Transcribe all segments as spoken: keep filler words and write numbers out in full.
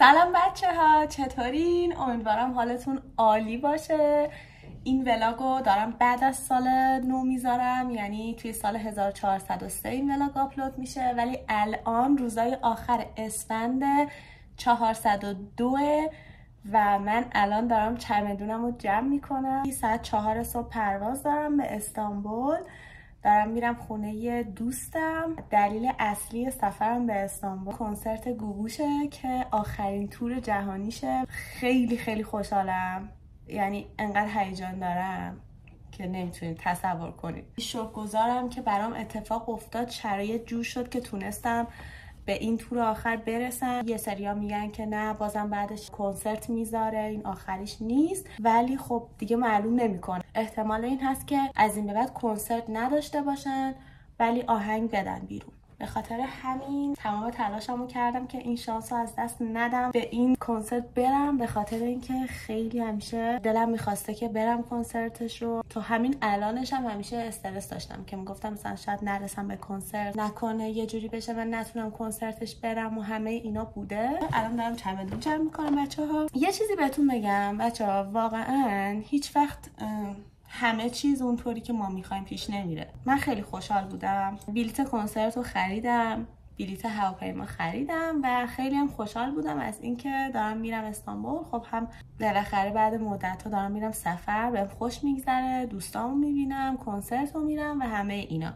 سلام بچه ها، چطورین؟ امیدوارم حالتون عالی باشه. این ولاگو دارم بعد از سال نو میذارم، یعنی توی سال هزار و چهارصد و سه این ولاگ آپلود میشه، ولی الان روزای آخر اسفند چهارصد و دو و من الان دارم چمدونم رو جمع میکنم. ساعت چهار صبح پرواز دارم به استانبول، دارم میرم خونه دوستم. دلیل اصلی سفرم به استانبول کنسرت گوگوشه که آخرین تور جهانیشه. خیلی خیلی خوشحالم، یعنی انقدر هیجان دارم که نمیتونید تصور کنید. شکرگزارم که برام اتفاق افتاد، شرایط جور شد که تونستم به این تور آخر برسم. یه سریا میگن که نه بازم بعدش کنسرت میذاره، این آخریش نیست، ولی خب دیگه معلوم نمیکنه. احتمال این هست که از این به بعد کنسرت نداشته باشن ولی آهنگ بدن بیرون. به خاطر همین تمام تلاشمو کردم که این شانس رو از دست ندم، به این کنسرت برم، به خاطر اینکه خیلی همیشه دلم میخواسته که برم کنسرتش رو. تو همین الانش هم همیشه استرس داشتم که میگفتم مثلا شاید نرسم به کنسرت، نکنه یه جوری بشه من نتونم کنسرتش برم و همه اینا بوده. الان دارم چمدون جمع میکنم بچه‌ها. یه چیزی بهتون بگم بچه‌ها، واقعا هیچ وقت همه چیز اونطوری که ما میخوایم پیش نمیره. من خیلی خوشحال بودم، بلیت کنسرت رو خریدم، بلیت هواپیما خریدم و خیلی هم خوشحال بودم از اینکه دارم میرم استانبول. خب هم بالاخره بعد مدت ها دارم میرم سفر، بهم خوش میگذره، دوستامو میبینم، کنسرت رو میرم و همه اینا.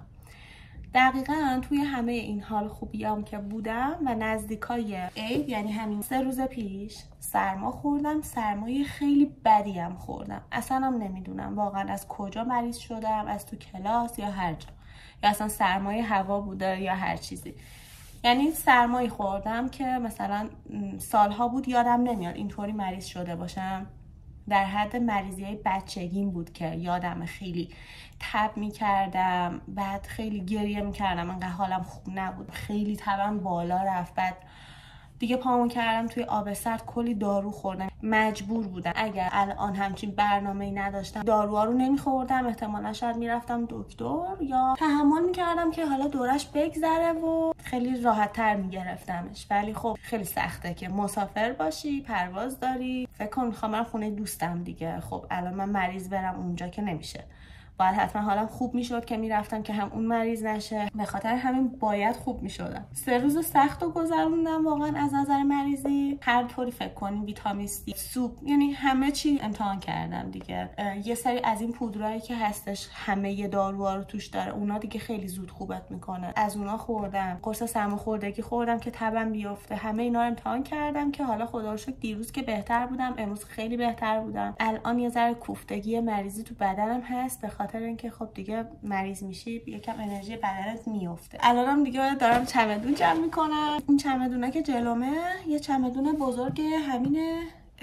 دقیقاً توی همه این حال خوبیام که بودم و نزدیکای عید، یعنی همین سه روز پیش سرما خوردم، سرمای خیلی بدی هم خوردم. اصلا هم نمیدونم واقعا از کجا مریض شدم، از تو کلاس یا هر جا، یا اصلا سرمای هوا بوده یا هر چیزی. یعنی سرمایی خوردم که مثلا سالها بود یادم نمیاد اینطوری مریض شده باشم. در حد مریضی های بچگیم بود که یادم خیلی تب میکردم، بعد خیلی گریه میکردم، انقدر حالم خوب نبود، خیلی تبم بالا رفت، بعد دیگه پامو کردم توی آب سرد، کلی دارو خوردم، مجبور بودم. اگر الان همچین برنامه‌ای نداشتم داروها رو نمیخوردم، احتمالا شاید میرفتم دکتر یا تحمل میکردم که حالا دورش بگذره و خیلی راحت تر میگرفتمش. ولی خب خیلی سخته که مسافر باشی، پرواز داری، فکر کن میخوام برم خونه دوستم دیگه. خب الان من مریض برم اونجا که نمیشه، باید حتما حالم خوب میشد که میرفتم که هم اون مریض نشه. به خاطر همین باید خوب میشدم. سه روز سخت رو گذروندم واقعا از نظر مریضی. هر طوری فکر کنین، ویتامین سی، سوپ، یعنی همه چی امتحان کردم دیگه. یه سری از این پودرایی که هستش همه ی داروها رو توش داره، اونا دیگه خیلی زود خوبت میکنه، از اونا خوردم. قرص سرماخوردگی خوردم که تبم بیفته. همه اینا رو امتحان کردم که حالا خدا رو شکر دیروز که بهتر بودم، امروز خیلی بهتر بودم. الان یه ذره کوفتگی مریضی تو بدنم هست، به خاطر اینکه خب دیگه مریض میشی یکم انرژی بدنت میفته. الانم دیگه دارم چمدون جمع میکنم. این چمدونه که جلومه یه چمدون بزرگ همینه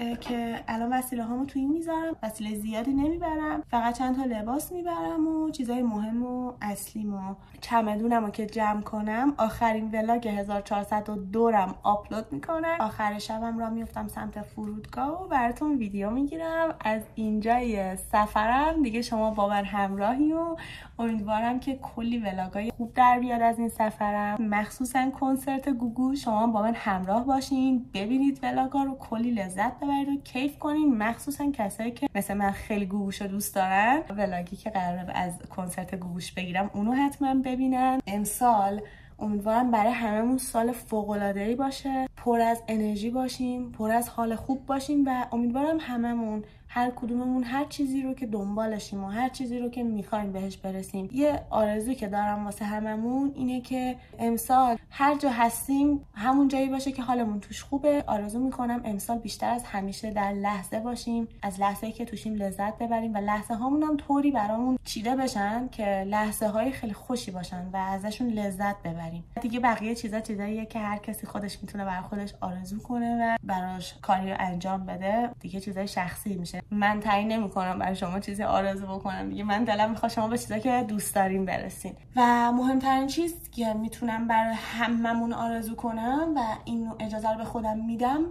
که الان وسیله هامو توی این میذارم، وسیله زیادی نمیبرم، فقط چند تا لباس میبرم و چیزای مهم و اصلیمو. چمدونمو که جمع کنم آخرین ولاگ هزار و چهارصد و دو رم آپلود میکنم. آخر شبم را میفتم سمت فرودگاه و براتون ویدیو میگیرم از اینجای سفرم. دیگه شما با من همراهی و امیدوارم که کلی ولاگای خوب در بیاد از این سفرم، مخصوصا کنسرت گوگو. شما با من همراه باشین، ببینید ولاگا رو، کلی لذت ببرید و کیف کنین، مخصوصا کسایی که مثل من خیلی گوگوش رو دوست دارن. ولاگی که قراره از کنسرت گوگوش بگیرم اونو حتما ببینن. امسال امیدوارم برای هممون سال فوق‌العاده‌ای باشه، پر از انرژی باشیم، پر از حال خوب باشیم و امیدوارم هممون هر کدوممون هر چیزی رو که دنبالشیم و هر چیزی رو که میخوایم بهش برسیم. یه آرزویی که دارم واسه هممون اینه که امسال هر جا هستیم همون جایی باشه که حالمون توش خوبه. آرزو میکنم امسال بیشتر از همیشه در لحظه باشیم، از لحظه‌ای که توشیم لذت ببریم و لحظه هامون هم طوری برامون چیده بشن که لحظه های خیلی خوشی باشن و ازشون لذت ببریم. دیگه بقیه چیزا چیزاییه که هر کسی خودش میتونه برای خودش آرزو کنه و براش کاری رو انجام بده، دیگه چیزای شخصی میشه. من تعیین نمی‌کنم برای شما چیزی آرزو بکنم دیگه. من دلم میخواد شما به چیزایی که دوست دارین برسین. و مهمترین چیز که میتونم برای هممون آرزو کنم و این اجازه رو به خودم میدم،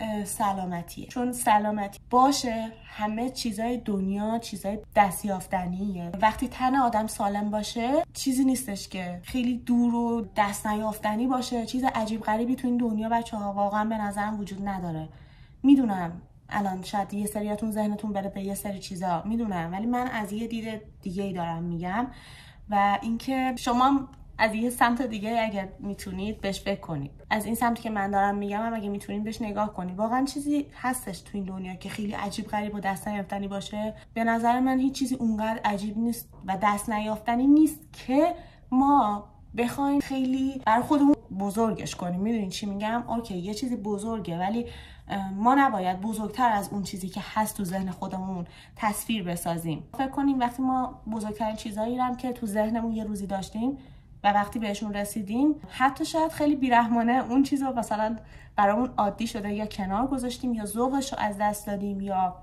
سلامتیه. چون سلامتی باشه همه چیزای دنیا چیزای دستیافتنیه. وقتی تن آدم سالم باشه چیزی نیستش که خیلی دور و دست نیافتنی باشه. چیز عجیب غریبی تو این دنیا بچه‌ها واقعا به نظرم وجود نداره. میدونم الان شاید یه سریاتون ذهنتون بره به یه سری چیزا، میدونم، ولی من از یه دید دیگه ای دارم میگم و اینکه شما از یه سمت دیگه اگر میتونید بهش فکر کنید. از این سمتی که من دارم میگم هم اگه میتونید بهش نگاه کنید. واقعا چیزی هستش تو این دنیا که خیلی عجیب غریب و دست نیافتنی باشه؟ به نظر من هیچ چیزی اونقدر عجیب نیست و دست نیافتنی نیست که ما بخوایم خیلی برای خودمون بزرگش کنیم. میدونین چی میگم؟ اوکی یه چیزی بزرگه ولی ما نباید بزرگتر از اون چیزی که هست تو ذهن خودمون تصویر بسازیم. فکر کنیم وقتی ما بزرگترین چیزایی رو هم که تو ذهنمون یه روزی داشتیم و وقتی بهشون رسیدیم حتی شاید خیلی بیرحمانه اون چیز رو مثلا برامون عادی شده یا کنار گذاشتیم یا ذوقش رو از دست دادیم یا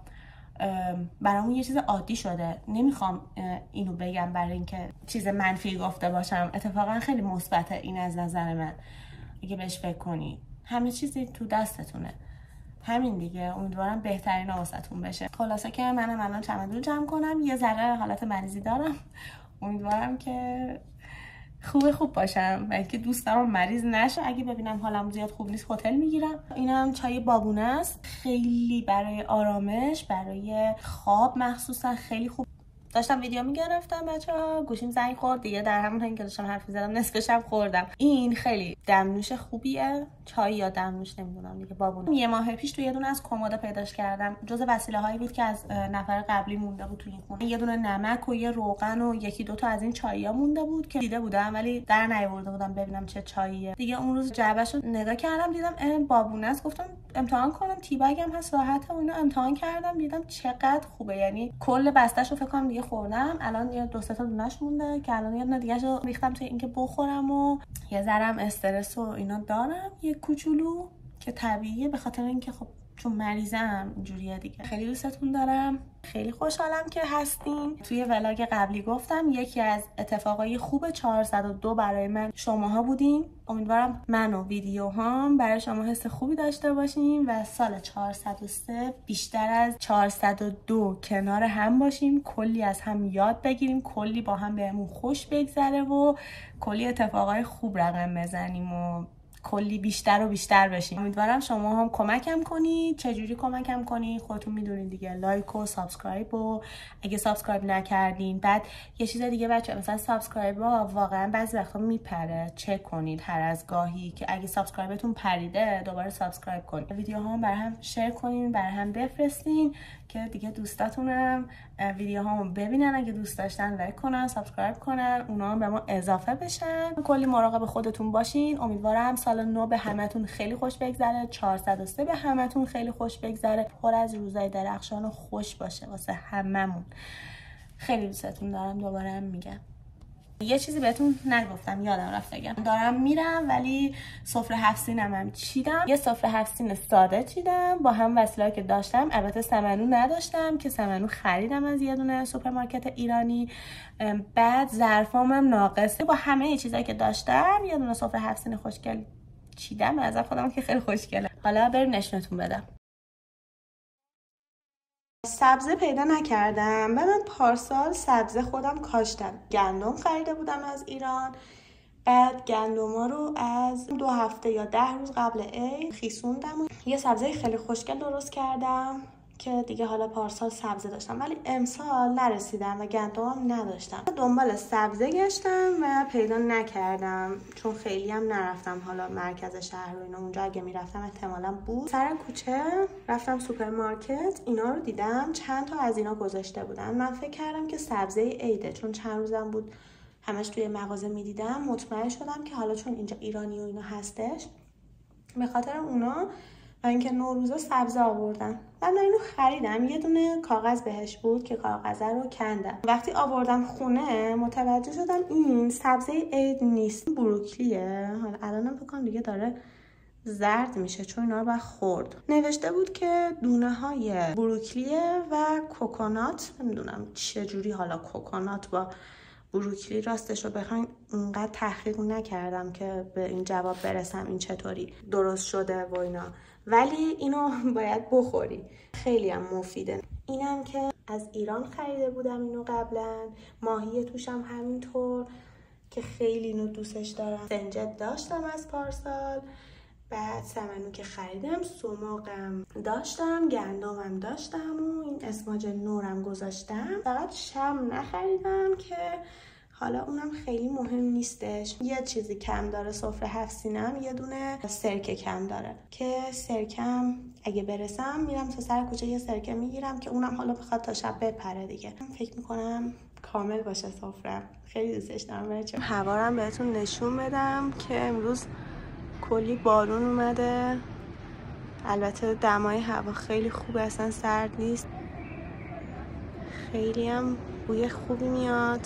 برامون یه چیز عادی شده. نمیخوام اینو بگم برای اینکه چیز منفی گفته باشم، اتفاقا خیلی مثبته این از نظر من. اگه بهش فکر کنی همه چیزی تو دستتونه. همین دیگه. امیدوارم بهترین واسهتون بشه. خلاصه که منم الان چمدون جمع کنم، یه ذره حالت مریضی دارم. امیدوارم که خوب خوب باشم و اینکه دوستم مریض نشه. اگه ببینم حالم زیاد خوب نیست هتل میگیرم. اینم چای بابونه است، خیلی برای آرامش، برای خواب مخصوصا خیلی خوب. داشتم ویدیو میگرفتم بچه‌ها، گوشیم زنگ خورد دیگه. در همون حین که داشتم حرف می‌زدم نصف شب خوردم. این خیلی دمنوش خوبیه، چای یا دمنوش نمیدونم دیگه. بابونه یه ماه پیش تو یه دونه از کمد پیداش کردم. جزء وسیله‌هایی بود که از نفر قبلی مونده بود تو این خونه. یه دونه نمک و یه روغن و یکی دو تا از این چاییا مونده بود که دیده بودم ولی در نیاورده بودم ببینم چه چاییه. دیگه اون روز جعبه‌شو نگاه کردم دیدم اه بابونه است، گفتم امتحان کنم. تی بگ هم هست راحته و اینا. امتحان کردم دیدم چقدر خوبه. یعنی کل بسته‌شو فکر کنم دیگه خوردم. الان یه دو سه تا دونش مونده که الان یه دونه دیگه‌شو ریختم توی اینکه بخورم و یه ذرم استرس و اینا دارم یه کوچولو که طبیعیه به خاطر اینکه خب چون مریضم اینجوریه دیگه. خیلی دوستتون دارم، خیلی خوشحالم که هستین. توی ولاگ قبلی گفتم یکی از اتفاقای خوب چهارصد و دو برای من شماها بودین. امیدوارم من و ویدیوهام برای شما حس خوبی داشته باشیم و سال چهارصد و سه بیشتر از چهارصد و دو کنار هم باشیم، کلی از هم یاد بگیریم، کلی با هم بهمون خوش بگذره و کلی اتفاقای خوب رقم بزنیم و کلی بیشتر و بیشتر بشیم. امیدوارم شما هم کمکم کنید. چجوری کمکم کنید خودتون میدونید دیگه. لایک و سابسکرایب و اگه سابسکرایب نکردین. بعد یه چیز دیگه بچه مثلا سابسکرایب ها واقعا بعضی وقتا میپره، چک کنید هر از گاهی که اگه سابسکرایبتون پریده دوباره سابسکرایب کنید. ویدیوها هم برای هم شیر کنین، برای هم بفرستین که دیگه دوستاتونم ویدیوهامو ببینن. اگه دوست داشتن لایک کنن، سابسکرایب کنن، اونا هم به ما اضافه بشن. کلی مراقب خودتون باشین. امیدوارم سال نو به همتون خیلی خوش بگذره. چهارصد و سه به همتون خیلی خوش بگذره. پر از روزای درخشان و خوش باشه واسه هممون. خیلی دوستتون دارم. دوباره هم میگم یه چیزی بهتون نگفتم، یادم رفت بگم. دارم میرم ولی سفره هفت سینم هم چیدم. یه سفره هفت سین ساده چیدم با هم وسیله‌ای که داشتم. البته سمنو نداشتم که سمنو خریدم از یه دونه سوپرمارکت ایرانی. بعد ظرفام هم ناقصه. با همه چیزایی که داشتم یه دونه سفره هفت سین خوشگل چیدم. از خودم که خیلی خوشگله. حالا بریم نشونتون بدم. سبزه پیدا نکردم. من پارسال سبزه خودم کاشتم. گندم خریده بودم از ایران. بعد گندما رو از دو هفته یا ده روز قبل عید خیسوندم و یه سبزه خیلی خوشگل درست کردم که دیگه حالا پارسال سبزه داشتم ولی امسال نرسیدم و گندمم نداشتم. دنبال سبزه گشتم و پیدا نکردم چون خیلی هم نرفتم حالا مرکز شهر و اینا. اونجا اگه میرفتم احتمالاً بود. سر کوچه رفتم سوپرمارکت، اینا رو دیدم چند تا از اینا گذاشته بودن. من فکر کردم که سبزه عیده چون چند روزم بود همش توی مغازه میدیدم. مطمئن شدم که حالا چون اینجا ایرانی و اینا هستش به خاطر اونا و اینکه نوروزا سبزه آوردن. من اینو خریدم. یه دونه کاغذ بهش بود که کاغذ رو کندم. وقتی آوردم خونه متوجه شدم این سبزه عید نیست، بروکلیه. حالا الانم فکر کنم دیگه داره زرد میشه چون اینا رو باید خورد. نوشته بود که دونه های بروکلیه و کوکونات. نمیدونم چه جوری حالا کوکونات با بروکلی راستش رو بخواین اونقدر تحقیق نکردم که به این جواب برسم این چطوری درست شده و اینا، ولی اینو باید بخوری، خیلی هم مفیده. اینم که از ایران خریده بودم اینو قبلا، ماهی توشم همینطور که خیلی اینو دوستش دارم. سنجد داشتم از پارسال، بعد سمنو که خریدم، سماقم داشتم، گندمم داشتم و این اسماج نورم گذاشتم. فقط شم نخریدم که حالا اونم خیلی مهم نیستش. یه چیزی کم داره سفره هفت سینم، یه دونه سرکه کم داره که سرکم اگه برسم میرم تا سر کوچه یه سرکه میگیرم که اونم حالا بخواد تا شب بپره دیگه. فکر میکنم کامل باشه سفره. خیلی دوستش دارم. بچه‌ها هوارم بهتون نشون بدم که امروز کلی بارون اومده. البته دمای هوا خیلی خوبه، اصلا سرد نیست، خیلی هم بوی خوبی میاد.